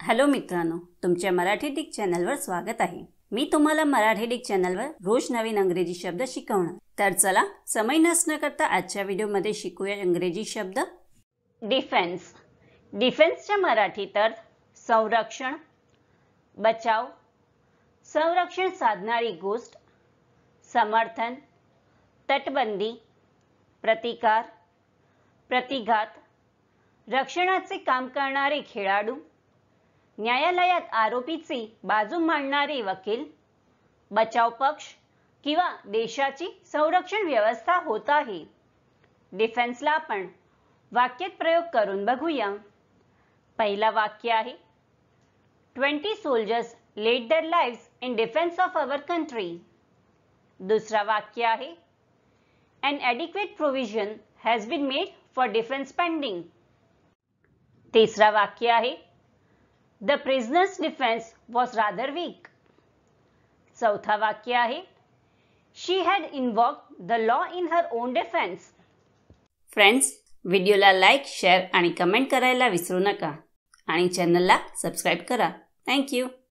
Hello मित्रांनो, तुमच्या Marathi Dick चॅनलवर स्वागत आहे। मी तुम्हाला मराठी डिक चॅनलवर रोज नवीन इंग्रजी शब्द शिकवणार। तर चला समय नष्ट न करता आजच्या व्हिडिओमध्ये शिकूया इंग्रजी शब्द। डिफेन्स। डिफेन्सच्या मराठीत अर्थ संरक्षण, बचाव, संरक्षण साधणारी गोष्ट, समर्थन, तटबंदी, प्रतिकार, प्रतिघात, रक्षणाचे काम करणारे खेळाडू, न्यायालयात आरोपीची बाजू मांडणारे वकील, बचाव पक्ष किंवा देशाची संरक्षण व्यवस्था होत आहे। डिफेन्सला आपण वाक्यात प्रयोग करून बघूया। पहिला वाक्य आहे 20 soldiers laid their lives in defense of our country। दुसरा वाक्य आहे An adequate provision has been made for defense spending। तिसरा वाक्य आहे The prisoner's defense was rather weak। चौथा वाक्य आहे She had invoked the law in her own defense। Friends, व्हिडिओला लाईक, शेअर आणि कमेंट करायला विसरू नका आणि चॅनलला सबस्क्राइब करा। Thank you.